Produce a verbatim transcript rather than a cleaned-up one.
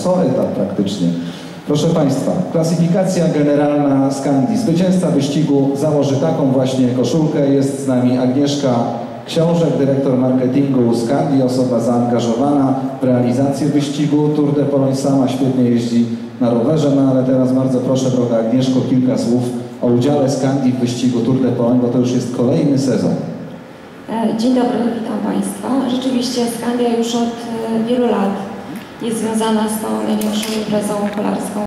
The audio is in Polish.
co etap praktycznie. Proszę Państwa, klasyfikacja generalna Skandii. Zwycięzca wyścigu założy taką właśnie koszulkę. Jest z nami Agnieszka Książek, dyrektor marketingu Skandii, osoba zaangażowana w realizację wyścigu Tour de Pologne. Sama świetnie jeździ na rowerze, no ale teraz bardzo proszę, droga Agnieszko, kilka słów o udziale Skandii w wyścigu Tour de Pologne, bo to już jest kolejny sezon. Dzień dobry, witam Państwa. Rzeczywiście Skandia już od wielu lat jest związana z tą największą imprezą kolarską